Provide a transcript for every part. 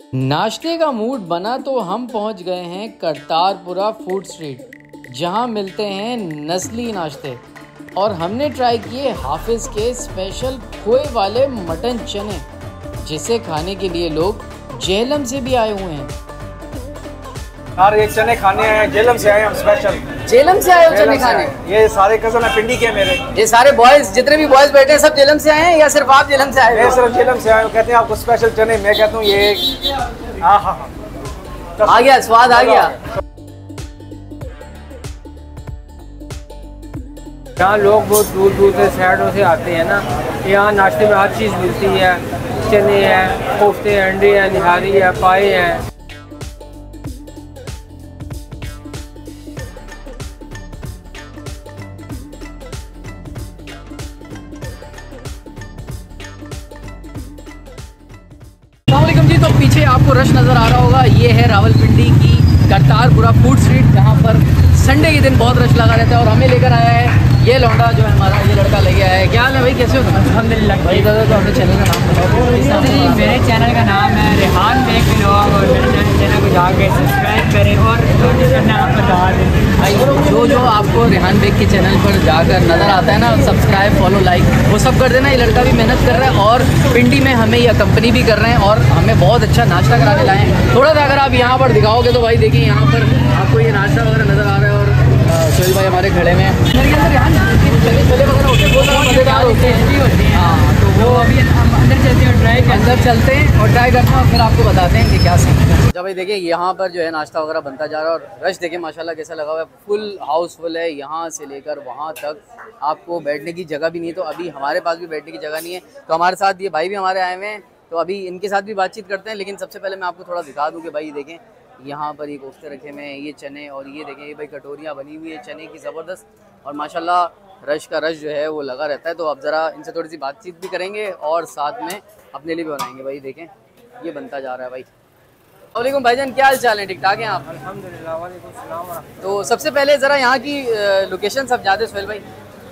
नाश्ते का मूड बना तो हम पहुंच गए हैं करतारपुरा फूड स्ट्रीट, जहां मिलते हैं नस्ली नाश्ते। और हमने ट्राई किए हाफिज के स्पेशल खोए वाले मटन चने, जिसे खाने के लिए लोग जेहलम से भी आए हुए हैं। यार ये चने खाने हैं, जेहलम से आए हम स्पेशल। जेहलम से आए हो चने खाने? ये सारे कजन है पिंडी के मेरे। ये सारे बॉयज, जितने भी बॉयज बैठे हैं सब जेहलम से आए हैं या सिर्फ आप जेहलम से आए हो? मैं सिर्फ जेहलम से आया हूँ। कहते हैं आपको स्पेशल चने, मैं कहता हूँ ये आ गया, स्वाद आ गया। यहाँ लोग बहुत दूर दूर से शहरों से आते हैं ना। यहाँ नाश्ते में हर चीज़ मिलती है। चने हैं, कोफ्ते हैं, अंडे हैं, निहारी है, पाए हैं। जी, तो पीछे आपको रश नज़र आ रहा होगा। ये है रावलपिंडी की करतारपुरा फूड स्ट्रीट, जहाँ पर संडे के दिन बहुत रश लगा रहता है। और हमें लेकर आया है ये लौंडा जो है हमारा, ये लड़का लेके आया है। क्या हाल है भाई, कैसे हो तुम? अल्हम्दुलिल्लाह भाई दादा, तो अपने चैनल का नाम बताओ। जी, मेरे चैनल का नाम है रेहान बेक व्लॉग, और मेरे चैनल को जाके सब्सक्राइब करें और नोटिस करना आप बता दें। भाई जो आपको रेहान बेक के चैनल पर जाकर नज़र आता है ना, सब्सक्राइब, फॉलो, लाइक, वो सब कर देना। ये लड़का भी मेहनत कर रहा है और पिंडी में हमें ये कंपनी भी कर रहे हैं और हमें बहुत अच्छा नाश्ता कराने लाए हैं। थोड़ा सा अगर आप यहाँ पर दिखाओगे तो भाई देखिए, यहाँ पर आपको ये नाश्ता वगैरह नज़र आ रहा है। और सोहेल भाई हमारे खड़े में मेरे अंदर यहाँ चले वगैरह होते हैं, बहुत मज़ेदार होते हैं। हाँ, तो वो अभी हम अंदर चलते हैं, अंदर चलते हैं और ट्राई करते हैं और फिर आपको बताते हैं कि क्या सीन है। जब भाई देखिए यहाँ पर जो है नाश्ता वगैरह बनता जा रहा है और रश देखिए माशाल्लाह कैसा लगा हुआ है। फुल हाउसफुल है, यहाँ से लेकर वहाँ तक आपको बैठने की जगह भी नहीं है। तो अभी हमारे पास भी बैठने की जगह नहीं है, तो हमारे साथ ये भाई भी हमारे आए हुए हैं, तो अभी इनके साथ भी बातचीत करते हैं। लेकिन सबसे पहले मैं आपको थोड़ा दिखा दूँ कि भाई देखें यहाँ पर ये कोफ्ते रखे हुए हैं, ये चने, और ये देखें ये भाई कटोरियाँ बनी हुई है चने की ज़बरदस्त। और माशाल्लाह रश का रश जो है वो लगा रहता है। तो अब ज़रा इनसे थोड़ी सी बातचीत भी करेंगे और साथ में अपने लिए भी बनाएंगे। भाई देखें ये बनता जा रहा है। भाई वालेकुम भाईजान, क्या हाल चाल है? ठीक ठाक हैं आप? अल्हम्दुलिल्लाह। वालेकुम सलाम। तो सबसे पहले ज़रा यहाँ की लोकेशन सब जाते सोहेल भाई।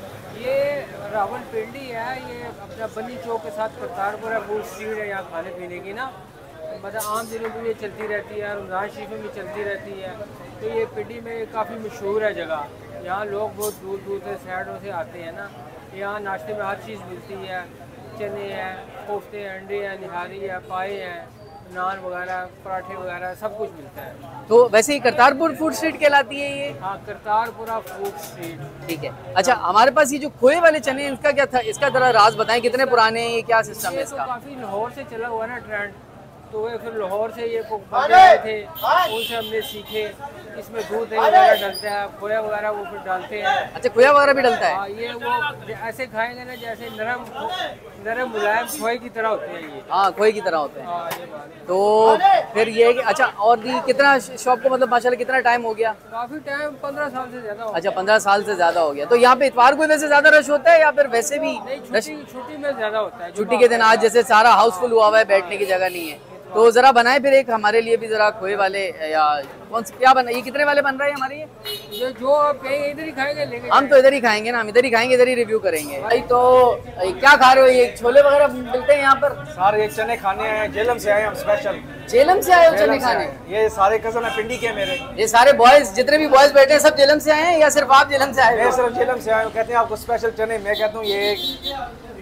ये रावलपिंडी है, ये अपना बनी चौक के साथ करतारपुरा फूड स्ट्रीट है। यहाँ खाने पीने की ना मतलब आम दिनों में ये चलती रहती है, रमज़ान शरीफ में भी चलती रहती है। तो ये पिंडी में काफ़ी मशहूर है जगह। यहाँ लोग बहुत दूर दूर से शहरों से आते हैं ना। यहाँ नाश्ते में हर चीज़ मिलती है। चने हैं, कोफ्ते हैं, अंडे हैं, निहारी है, पाए हैं, नान वगैरह, पराठे वगैरह सब कुछ मिलता है। तो वैसे ही करतारपुर फूड स्ट्रीट कहलाती है ये? हाँ, करतारपुरा फूड स्ट्रीट। ठीक है। अच्छा, हमारे पास ये जो खोए वाले चने हैं इसका क्या था, इसका जरा राज बताएं, कितने पुराने हैं, ये क्या सिस्टम है इसका? काफ़ी लाहौर से चला हुआ ना ट्रेंड, तो वे फिर लाहौर से ये आए थे, उनसे हमने सीखे। इसमें दूध वगैरह डलता है, खोया वगैरह वो फिर डालते हैं। अच्छा, खोया वगैरह भी डलता है? हाँ, ये वो ऐसे खाएंगे ना जैसे नरम मुलायम खोए की तरह होते हैं ये। हाँ, खोए की तरह होते हैं। हाँ, ये बात है। तो फिर ये है कि अच्छा, और भी कितना शॉप को मतलब माशाल्लाह कितना टाइम हो गया? काफ़ी टाइम, 15 साल से ज़्यादा हो गया। अच्छा, 15 साल से ज़्यादा हो गया। तो यहाँ पे इतवार को वैसे ज़्यादा रश होता है या फिर वैसे भी? छुट्टी में ज़्यादा होता है। छुट्टी के दिन आज जैसे सारा हाउसफुल हुआ हुआ है, बैठने की जगह नहीं है। तो जरा बनाए फिर एक हमारे लिए भी जरा खोए वाले, या कौन से क्या बना, ये कितने वाले बन रहे हैं हमारे? ये जो आप कहेंगे इधर ही खाएंगे, लेकिन हम तो इधर ही खाएंगे ना, हम इधर ही खाएंगे, इधर ही रिव्यू करेंगे। भाई तो क्या खा रहे हो, ये छोले वगैरह मिलते हैं यहाँ पर? सारे ये चने खाने हैं, जेहलम से आए हम स्पेशल। जेहलम से आए हो चने खाने? ये सारे कजन है पिंडी के मेरे। ये सारे बॉयज, जितने भी बॉयज बैठे हैं सब जेहलम से आए हैं या सिर्फ आप जेहलम से आए हो? मैं सिर्फ जेहलम से आया हूँ। कहते हैं आपको स्पेशल चने, मैं कहता हूँ ये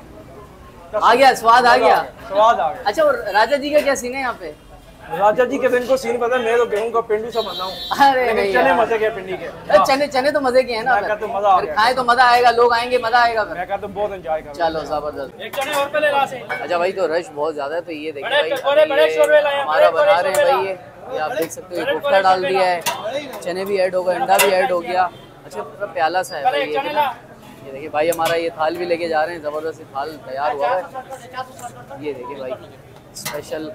आ गया, स्वाद आ गया। स्वाद आ गया। अच्छा, और राजा जी का क्या सीन है यहाँ पे? राजा जी के दिन को सीन पता है, मैं तो गेहूं का पिंडू से बना हूँ। अरे लेकिन चने मजे के पिंडी के। चने तो मजे के हैं ना। मैं कहता हूँ मजा आ गया। खाए तो मजा आएगा, लोग आएंगे, मजा आएगा फिर। मैं कहता हूँ बहुत एंजॉय कर। चलो जबरदस्त। एक चने और पहले ला से। अच्छा भाई, तो रश बहुत ज्यादा है। तो ये देखिए भाई, हमारा बना रहे हैं भाई, ये आप देख सकते हो, कोफ्ता डाल दिया है, चने भी ऐड हो गए, अंडा भी ऐड हो गया। अच्छा, पूरा प्याला सा है भाई ये देखिए भाई, हमारा ये थाल भी लेके जा रहे हैं, जबरदस्त थाल तैयार हुआ है। ये देखिए भाई, स्पेशल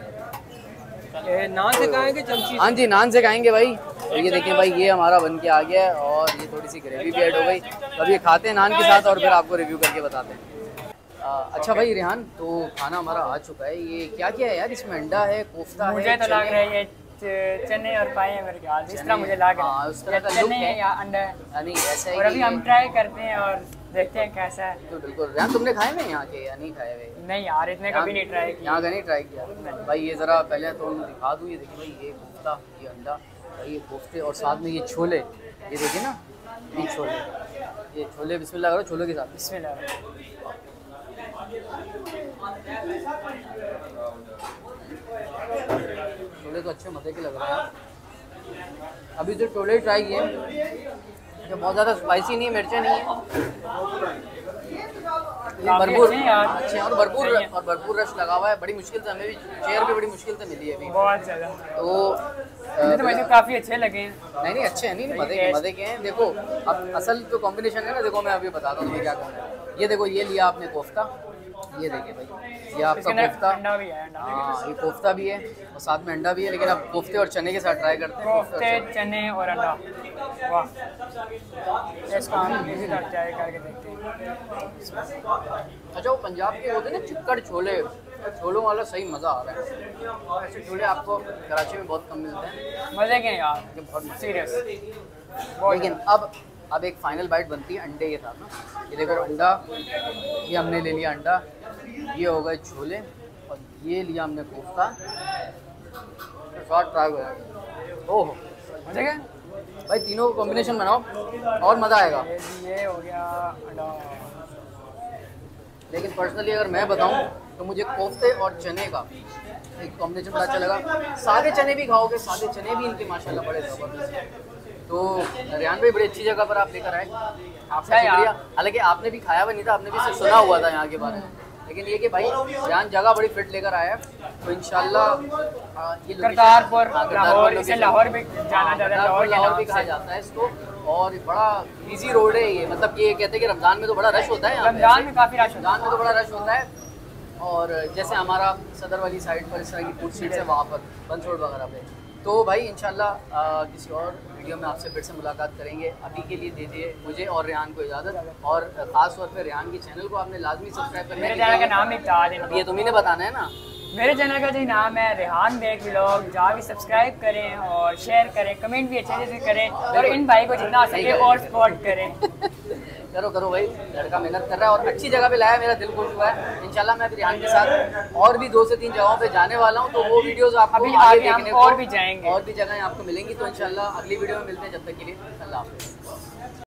नान से खाएंगे चमची? हाँ जी, नान से खाएंगे भाई। तो ये देखिए भाई, ये हमारा बन के आ गया है और ये थोड़ी सी ग्रेवी भी ऐड हो गई। तो अब ये खाते हैं नान के साथ और फिर आपको रिव्यू करके बताते हैं। अच्छा भाई रेहान, तो खाना हमारा आ चुका है। ये क्या क्या है यार इसमें? अंडा है, कोफ्ता है, मुझे तो लग रहा है ये चने और पाए हैं मेरे ख्याल से, इस तरह मुझे लग रहा है। उस तरह का लुक है या अंडा है, नहीं ऐसा है। और अभी हम ट्राई करते हैं और देखते हैं कैसा है। तो बिल्कुल रेहान, तुमने खाए हुए यहाँ के या नहीं खाए हुए? नहीं यार, इतने कभी नहीं ट्राई किया। यहाँ का नहीं ट्राई किया भाई। ये ज़रा पहले तो दिखा दूँ, ये देखिए भाई, ये कोफ्ता, ये अंडा भाई, ये कोफ्ते और साथ में ये छोले, ये देखिए ना, ये छोले बिस्मिल्लाह करो, छोलों के साथ बिस्मिल्लाह। छोले तो अच्छे मज़े के लग रहे हैं। अभी तो छोले ट्राई किए, जो बहुत ज़्यादा स्पाइसी नहीं है, मिर्चें नहीं है, भरपूर अच्छे और भरपूर रश लगा हुआ है। बड़ी मुश्किल से हमें भी चेयर भी बड़ी मुश्किल से मिली है अभी, बहुत ज़्यादा। तो मुझे काफ़ी अच्छे लगे हैं। नहीं अच्छे हैं, नहीं मज़े के हैं। देखो अब असल जो कॉम्बिनेशन है ना, देखो मैं अभी बताता हूँ तुम्हें क्या करना है। ये देखो, ये लिया आपने कोफ्ता, ये देखिए भाई, ये आपका कोफ्ता, अंडा भी है। हाँ ये कोफ्ता भी है और साथ में अंडा भी है, लेकिन अब कोफ्ते और चने के साथ ट्राई करते हैं। कोफ्ते, चने और अंडा, वाह, इसको हम इसी तरह ट्राई करके देखते हैं। अच्छा, वो पंजाब के होते हैं ना चिक्कड़ छोले, छोलों वाला सही मज़ा आ रहा है। ऐसे छोले आपको कराची में बहुत कम मिलते हैं, मज़े के हैं यार, ये बहुत सीरियस। लेकिन अब एक फाइनल बाइट बनती है अंडे के साथ ना। ये देखो अंडा, ये हमने ले लिया अंडा, ये हो गए छोले और ये लिया हमने कोफ्ता, ट्राई करें। ओह मज़े के भाई, तीनों का कॉम्बिनेशन बनाओ और मज़ा आएगा। ये हो गया अंडा। लेकिन पर्सनली अगर मैं बताऊं तो मुझे कोफ्ते और चने का एक कॉम्बिनेशन बड़ा अच्छा लगा। सादे चने भी खाओगे, सादे चने भी इनके माशाल्लाह बड़े ज़बरदस्त हैं। तो रेहान भाई बड़ी अच्छी जगह पर आप लेकर आए, आपका शुक्रिया। हालांकि आपने भी खाया हुआ नहीं था, आपने भी सिर्फ सुना हुआ था यहाँ के बारे में, लेकिन ये कि भाई रेहान जगह बड़ी फिट लेकर आया है। तो इंशाल्लाह ये करतारपुर, लाहौर, इसे लाहौर भी जाना जाता है, लाहौर भी कहा जाता है इसको। और बड़ा इजी रोड है ये, मतलब ये कहते हैं कि रमज़ान में तो बड़ा रश होता है, रमज़ान में काफ़ी रश होता है, रमज़ान में तो बड़ा रश होता है। और जैसे हमारा सदर वाली साइड पर इस तरह की फूड स्ट्रीट्स है, वहाँ पर बंस रोड वगैरह पे। तो भाई इंशाल्लाह किसी और वीडियो में आपसे फिर से मुलाकात करेंगे। अभी के लिए दीजिए मुझे और रेहान को इजाज़त, और ख़ास तौर पे रेहान के चैनल को आपने लाजमी सब्सक्राइब करना है। मेरे चैनल का नाम ही बता देना, ये तुम्ही ने बताना है ना। मेरे चैनल का जो नाम है रेहान बेग व्लॉग। जाके सब्सक्राइब करें और शेयर करें, कमेंट भी अच्छे से करें, और इन भाई को जितना सके और सपोर्ट करें। करो भाई, लड़का मेहनत कर रहा है और अच्छी जगह पे लाया, मेरा दिल खुश हुआ है। इंशाल्लाह मैं रेहान के साथ और भी 2 से 3 जगहों पे जाने वाला हूँ, तो वो वीडियोस आपको अभी आगे देखने देखने और को भी जाएंगे, और भी जगहें आपको मिलेंगी। तो इंशाल्लाह अगली वीडियो में मिलते हैं, जब तक के लिए अल्लाह हाफ़िज़।